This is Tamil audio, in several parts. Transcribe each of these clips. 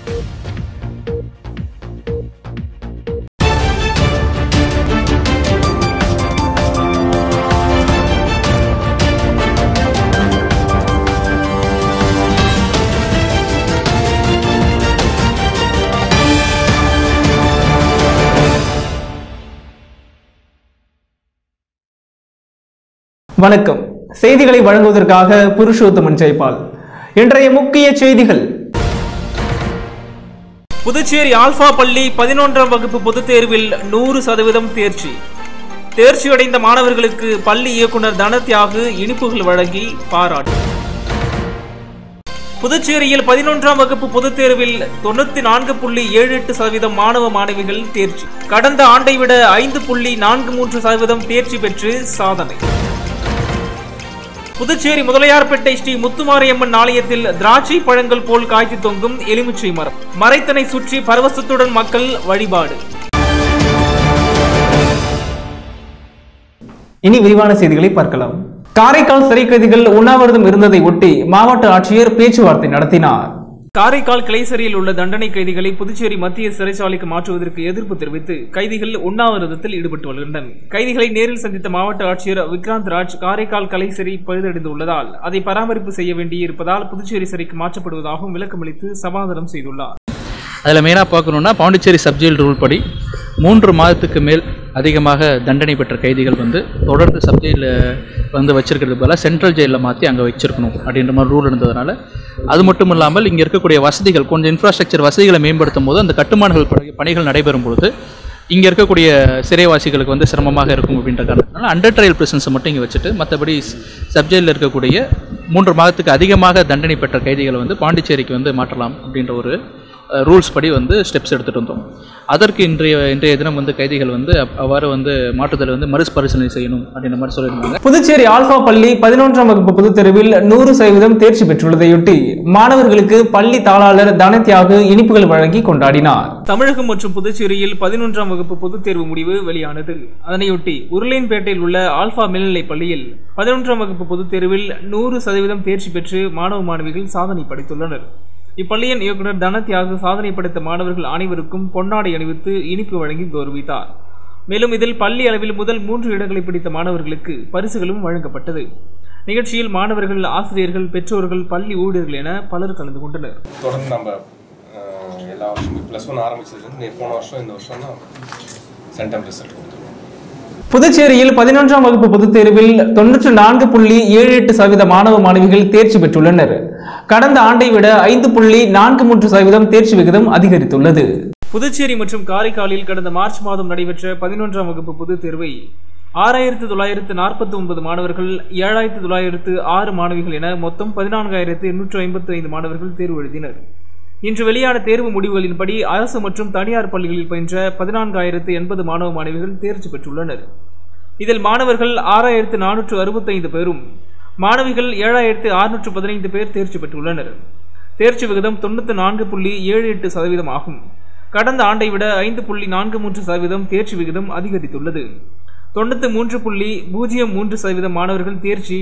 வணக்கம். செய்திகளை வழங்குவதற்காக புருஷோத்தமன் ஜெய்பால். இன்றைய முக்கிய செய்திகள். புதுச்சேரி ஆல்பா பள்ளி 11ஆம் வகுப்பு பொதுத் தேர்வில் 100% தேர்ச்சி. தேர்ச்சியடைந்த மாணவர்களுக்கு பள்ளி இயக்குனர் தனத்யாகு இனிப்புகள் வழங்கி பாராட்டு. புதுச்சேரியில் 11ஆம் வகுப்பு பொதுத் தேர்வில் 94.78% மாணவ மாணவிகள் தேர்ச்சி. கடந்த ஆண்டை விட 5.43% தேர்ச்சி பெற்று சாதனை. புதுச்சேரி முதலியார்பேட்டை ஸ்ரீ முத்துமாரியம்மன் ஆலயத்தில் திராட்சை பழங்கள் போல் காய்த்து தொங்கும் எலுமிச்சை மரம். மரத்தினை சுற்றி பரவசத்துடன் மக்கள் வழிபாடு. இனி விரிவான செய்திகளை பார்க்கலாம். காரைக்கால் சிறை கைதிகள் உண்ணாவிரதம் இருந்ததை ஒட்டி மாவட்ட ஆட்சியர் பேச்சுவார்த்தை நடத்தினார். காரைக்கால் கிளை சிறையில் உள்ள தண்டனை கைதிகளை புதுச்சேரி மத்திய சிறைச்சாலைக்கு மாற்றுவதற்கு எதிர்ப்பு தெரிவித்து கைதிகள் உண்ணாவிரதத்தில் ஈடுபட்டு வருகின்றனர். கைதிகளை நேரில் சந்தித்த மாவட்ட ஆட்சியர் விக்ராந்த் ராஜ் காரைக்கால் கிளை சிறை பழுதடைந்துள்ளதால் அதை பராமரிப்பு செய்ய வேண்டியிருப்பதால் புதுச்சேரி சிறைக்கு மாற்றப்படுவதாகவும் விளக்கமளித்து சமாதானம் செய்துள்ளார். அதில் மெயினாக பார்க்கணுன்னா பாண்டிச்சேரி சப்ஜெயில் ரூல் படி 3 மாதத்துக்கு மேல் அதிகமாக தண்டனை பெற்ற கைதிகள் தொடர்ந்து சப்ஜெயிலில் வச்சிருக்கிறது போல சென்ட்ரல் ஜெயிலில் மாற்றி அங்கே வச்சிருக்கணும் அப்படின்ற மாதிரி ரூல் இருந்ததுனால, அது மட்டும் இல்லாமல் இங்கே இருக்கக்கூடிய வசதிகள் கொஞ்சம் இன்ஃப்ராஸ்ட்ரக்சர் வசதிகளை மேம்படுத்தும் போது அந்த கட்டுமானங்கள் பணிகள் நடைபெறும் பொழுது இங்கே இருக்கக்கூடிய சிறைவாசிகளுக்கு சிரமமாக இருக்கும் அப்படின்ற காரணத்தினால அண்டர் ட்ரையல் பிரிசன்ஸை மட்டும் இங்கே வச்சுட்டு மற்றபடி சப்ஜெயிலில் இருக்கக்கூடிய 3 மாதத்துக்கு அதிகமாக தண்டனை பெற்ற கைதிகளை பாண்டிச்சேரிக்கு மாற்றலாம் அப்படின்ற ஒரு ரூல்ஸ் படி ஸ்டெப்ஸ் எடுத்துகிட்டு வந்தோம். அதற்கு இன்றைய தினம் கைதிகள் அவ்வாறு மாற்றுதல் மறுபரிசீலனை செய்யணும் அப்படின்ற மாதிரி சொல்லியிருந்தாங்க. புதுச்சேரி ஆல்பா பள்ளி 11ஆம் வகுப்பு பொதுத் தேர்வில் 100% தேர்ச்சி பெற்றுள்ளதையொட்டி மாணவர்களுக்கு பள்ளி தாளாளர் தனத்யாகு இனிப்புகள் வழங்கி கொண்டாடினார். தமிழகம் மற்றும் புதுச்சேரியில் 11ஆம் வகுப்பு பொதுத் தேர்வு முடிவு வெளியானது. அதனையொட்டி உருளையன்பேட்டையில் உள்ள ஆல்பா மேல்நிலைப் பள்ளியில் 11ஆம் வகுப்பு பொதுத் தேர்வில் 100% தேர்ச்சி பெற்று மாணவ மாணவிகள் சாதனை படைத்துள்ளனர். இப்பள்ளியின் இயக்குனர் தனத்யாகு சாதனை படைத்த மாணவர்கள் அனைவருக்கும் பொன்னாடை அணிவித்து இனிப்பு வழங்கி கௌரவித்தார். மேலும் இதில் பள்ளி அளவில் முதல் 3 இடங்களை பிடித்த மாணவர்களுக்கு பரிசுகளும் வழங்கப்பட்டது. நிகழ்ச்சியில் மாணவர்கள், ஆசிரியர்கள், பெற்றோர்கள், பள்ளி ஊழியர்கள் என பலர் கலந்து கொண்டனர். தொடர்ந்து நம்ம எல்லா வருஷமும் +1 ஆரம்பிச்சது போன வருஷம் இந்த வருஷம் தான் சென்டம் ரிசல்ட் கொடுத்துருக்கோம். புதுச்சேரியில் 11ஆம் வகுப்பு பொதுத் தேர்வில் 94.78% மாணவ மாணவிகள் தேர்ச்சி பெற்றுள்ளனர். கடந்த ஆண்டை விட 5.43% தேர்ச்சி விகிதம் அதிகரித்துள்ளது. புதுச்சேரி மற்றும் காரைக்காலில் கடந்த மார்ச் மாதம் நடைபெற்ற 11ஆம் வகுப்பு பொதுத் தேர்வை 6949 மாணவர்கள், 7906 மாணவிகள் என மொத்தம் 14855 மாணவர்கள் தேர்வு எழுதினர். இன்று வெளியான தேர்வு முடிவுகளின்படி அரசு மற்றும் தனியார் பள்ளிகளில் பயின்ற 14080 மாணவ மாணவிகள் தேர்ச்சி பெற்றுள்ளனர். இதில் மாணவர்கள் 6465 பேரும், மாணவிகள் 7615 பேர் தேர்ச்சி பெற்றுள்ளனர். தேர்ச்சி விகிதம் 94.78% ஆகும். கடந்த ஆண்டை விட 5.43% தேர்ச்சி விகிதம் அதிகரித்துள்ளது. 93.03% மாணவர்கள் தேர்ச்சி,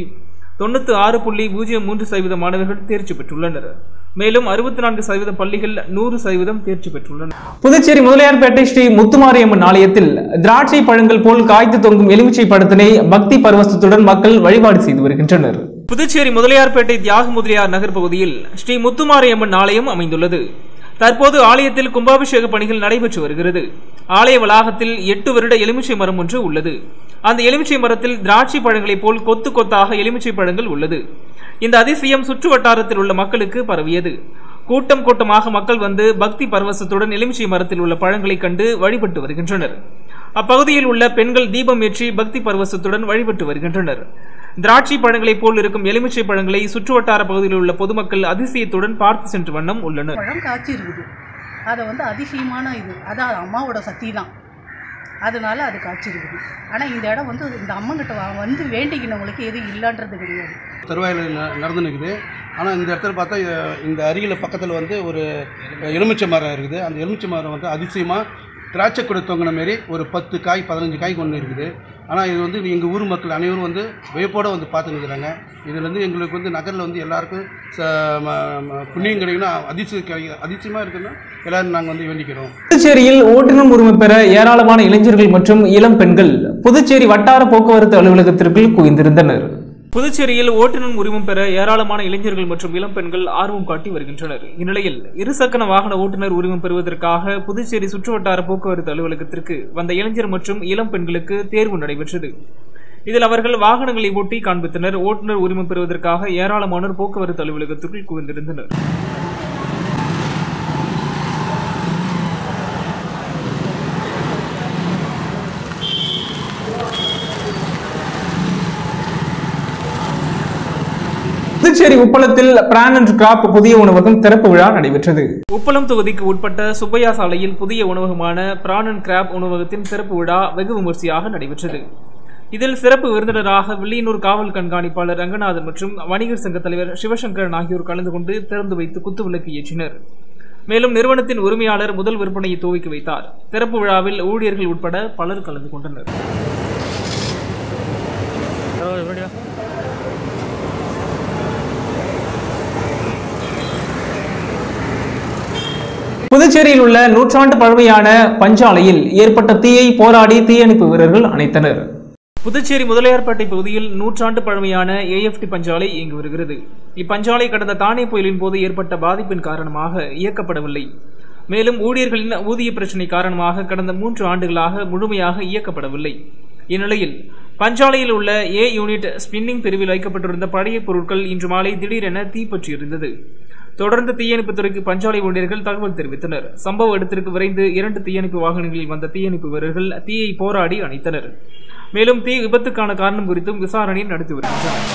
96.03% மாணவர்கள் தேர்ச்சி பெற்றுள்ளனர். மேலும் 64% பள்ளிகள் 100% தேர்ச்சி பெற்றுள்ளனர். புதுச்சேரி முதலியார்பேட்டை ஸ்ரீ முத்துமாரியம்மன் ஆலயத்தில் திராட்சை பழங்கள் போல் காய்த்து தொங்கும் எலுமிச்சை பழத்தினை பக்தி பரவசத்துடன் மக்கள் வழிபாடு செய்து வருகின்றனர். புதுச்சேரி முதலியார்பேட்டை தியாக முதலியார் நகர் பகுதியில் ஸ்ரீ முத்துமாரியம்மன் ஆலயம் அமைந்துள்ளது. தற்போது ஆலயத்தில் கும்பாபிஷேக பணிகள் நடைபெற்று வருகிறது. ஆலய வளாகத்தில் 8 வருட எலுமிச்சை மரம் ஒன்று உள்ளது. அந்த எலுமிச்சை மரத்தில் திராட்சை பழங்களைப் போல் கொத்து கொத்தாக எலுமிச்சை பழங்கள் உள்ளது. இந்த அதிசயம் சுற்று வட்டாரத்தில் உள்ள மக்களுக்கு பரவியது. கூட்டம் கூட்டமாக மக்கள் பக்தி பரவசத்துடன் எலுமிச்சை மரத்தில் உள்ள பழங்களை கண்டு வழிபட்டு வருகின்றனர். அப்பகுதியில் உள்ள பெண்கள் தீபம் ஏற்றி பக்தி பரவசத்துடன் வழிபட்டு வருகின்றனர். திராட்சை பழங்களைப் போல் இருக்கும் எலுமிச்சை பழங்களை சுற்றுவட்டார பகுதியில் உள்ள பொதுமக்கள் அதிசயத்துடன் பார்த்து சென்ற வண்ணம் உள்ளனர். பழம் காய்ச்சி இருக்குது. அதை அதிசயமான இது, அதான் அம்மாவோட சக்தி தான், அதனால அது காய்ச்சி இருக்குது. ஆனால் இந்த இடம் இந்த அம்மங்கிட்ட வேண்டிக்கினவங்களுக்கு எதுவும் இல்லைன்றது கிடையாது. தருவாயில் நடந்து நிற்குது. ஆனால் இந்த இடத்துல பார்த்தா இந்த அருகில் பக்கத்தில் ஒரு எலுமிச்சை மரம் இருக்குது. அந்த எலுமிச்சை மரம் அதிசயமாக திராட்சை கொடை தொங்கின மாரி ஒரு 10 காய் 15 காய் கொண்டு இருக்குது. ஆனால் இது வந்து எங்கள் ஊர் மக்கள் அனைவரும் வந்து வியப்போடு வந்து பார்த்துன்னு இருக்கிறாங்க. இதுலேருந்து எங்களுக்கு வந்து நகரில் வந்து எல்லாருக்கும் புண்ணியம் கிடைக்குன்னா அதிசயமாக இருக்குன்னா எல்லோரும் நாங்கள் வந்து வேண்டிக்கிறோம். புதுச்சேரியில் ஓட்டுநர் உரிமை பெற ஏராளமான இளைஞர்கள் மற்றும் இளம் பெண்கள் புதுச்சேரி வட்டார போக்குவரத்து அலுவலகத்திற்குள் குவிந்திருந்தனர். புதுச்சேரியில் ஓட்டுநர் உரிமம் பெற ஏராளமான இளைஞர்கள் மற்றும் இளம் பெண்கள் ஆர்வம் காட்டி வருகின்றனர். இந்நிலையில் இருசக்கர வாகன ஓட்டுநர் உரிமம் பெறுவதற்காக புதுச்சேரி சுற்றுவட்டார போக்குவரத்து அலுவலகத்திற்கு வந்த இளைஞர் மற்றும் இளம் பெண்களுக்கு தேர்வு நடைபெற்றது. இதில் அவர்கள் வாகனங்களை ஓட்டி காண்பித்தனர். ஓட்டுநர் உரிமம் பெறுவதற்காக ஏராளமானோர் போக்குவரத்து அலுவலகத்திற்குள் குவிந்திருந்தனர். புதுச்சேரி உப்பளத்தில் பிரான் அண்ட் கிராப் புதிய உணவகம் திறப்பு விழா நடைபெற்றது. உப்பளம் தொகுதிக்கு உட்பட்ட சுப்பையா சாலையில் புதிய உணவகமான பிரான் அண்ட் கிராப் உணவகத்தின் திறப்பு விழா வெகு விமர்சையாக நடைபெற்றது. இதில் சிறப்பு விருந்தினராக வில்லியனூர் காவல் கண்காணிப்பாளர் ரங்கநாதன் மற்றும் வணிகர் சங்க தலைவர் சிவசங்கரன் ஆகியோர் கலந்து கொண்டு திறந்து வைத்து குத்துவிளக்கு ஏற்றினர். மேலும் நிறுவனத்தின் உரிமையாளர் முதல் விற்பனையை துவக்கி வைத்தார். திறப்பு விழாவில் ஊழியர்கள் உட்பட பலர் கலந்து கொண்டனர். புதுச்சேரியில் உள்ள நூற்றாண்டு பழமையான பஞ்சாலையில் ஏற்பட்ட தீயை போராடி தீயணைப்பு வீரர்கள் அணைத்தனர். புதுச்சேரி முதலியார்பேட்டை பகுதியில் நூற்றாண்டு பழமையான AFT பஞ்சாலை இயங்கி வருகிறது. இப்பஞ்சாலை கடந்த தானே புயலின் போது ஏற்பட்ட பாதிப்பின் காரணமாக இயக்கப்படவில்லை. மேலும் ஊழியர்களின் ஊதிய பிரச்சினை காரணமாக கடந்த 3 ஆண்டுகளாக முழுமையாக இயக்கப்படவில்லை. இந்நிலையில் பஞ்சாலையில் உள்ள A யூனிட் ஸ்பின்னிங் பிரிவில் வைக்கப்பட்டிருந்த பழைய பொருட்கள் இன்று மாலை திடீரென தீப்பற்றி எரிந்தது. தொடர்ந்து தீயணைப்புத் துறைக்கு பஞ்சாலை ஊழியர்கள் தகவல் தெரிவித்தனர். சம்பவ இடத்திற்கு விரைந்து 2 தீயணைப்பு வாகனங்களில் வந்த தீயணைப்பு வீரர்கள் தீயை போராடி அணைத்தனர். மேலும் தீ விபத்துக்கான காரணம் குறித்தும் விசாரணை நடத்தி வருகின்றனர்.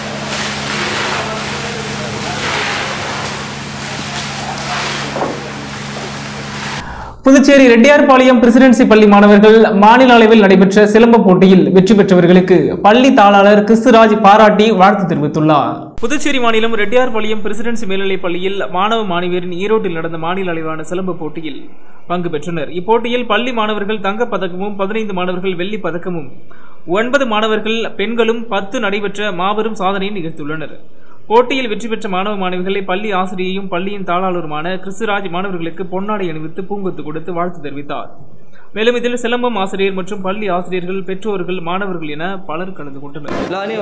புதுச்சேரி ரெட்டியார்பாளையம் பிரசிடென்சி பள்ளி மாணவர்கள் மாநில அளவில் நடைபெற்ற சிலம்ப போட்டியில் வெற்றி பெற்றவர்களுக்கு பள்ளி தாளாளர் கிறிஸ்துராஜ் பாராட்டி வாழ்த்து தெரிவித்துள்ளார். புதுச்சேரி மாநிலம் ரெட்டியார்பாளையம் பிரசிடென்சி மேல்நிலைப் பள்ளியில் மாணவ மாணவியரின் ஈரோட்டில் நடந்த மாநில அளவிலான சிலம்ப போட்டியில் பங்கு பெற்றனர். இப்போட்டியில் பள்ளி மாணவர்கள் தங்கப் பதக்கமும் 15 மாணவர்கள் வெள்ளிப் பதக்கமும் 9 மாணவர்கள் பெண்களும் 10 நடைபெற்ற மாபெரும் சாதனையை நிகழ்த்தியுள்ளனர். போட்டியில் வெற்றி பெற்ற மாணவ மாணவிகளை பள்ளி ஆசிரியையும் பள்ளியின் தாளாளருமான கிறிஸ்துராஜ் மாணவர்களுக்கு பொன்னாடை அணிவித்து பூங்கொத்து கொடுத்து வாழ்த்து தெரிவித்தார். மேலும் இதில் சிலம்பம் ஆசிரியர் மற்றும் பள்ளி ஆசிரியர்கள், பெற்றோர்கள், மாணவர்கள் என பலர் கலந்து கொண்டனர்.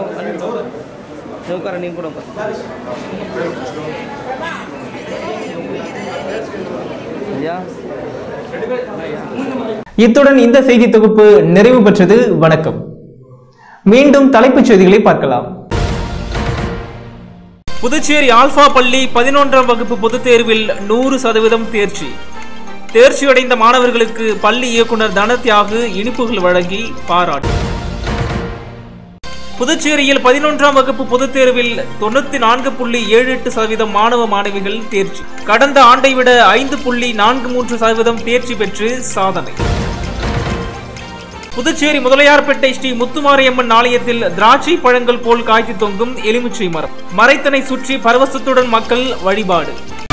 இத்துடன் இந்த செய்தி தொகுப்பு நிறைவு பெற்றது. வணக்கம். மீண்டும் தலைப்புச் செய்திகளை பார்க்கலாம். புதுச்சேரி ஆல்பா பள்ளி 11ஆம் வகுப்பு பொதுத் தேர்வில் 100% தேர்ச்சி. தேர்ச்சியடைந்த மாணவர்களுக்கு பள்ளி இயக்குனர் தனத்யாகு இனிப்புகள் வழங்கி பாராட்டு. புதுச்சேரியில் 11ஆம் வகுப்பு பொதுத் தேர்வில் 94.78% மாணவ மாணவிகள் தேர்ச்சி. கடந்த ஆண்டை விட 5.43% தேர்ச்சி பெற்று சாதனை. புதுச்சேரி முதலியார்பேட்டை ஸ்ரீ முத்துமாரியம்மன் ஆலயத்தில் திராட்சை பழங்கள் போல் காய்த்து தொங்கும் எலுமிச்சை மரம். மரத்தினை சுற்றி பரவசத்துடன் மக்கள் வழிபாடு.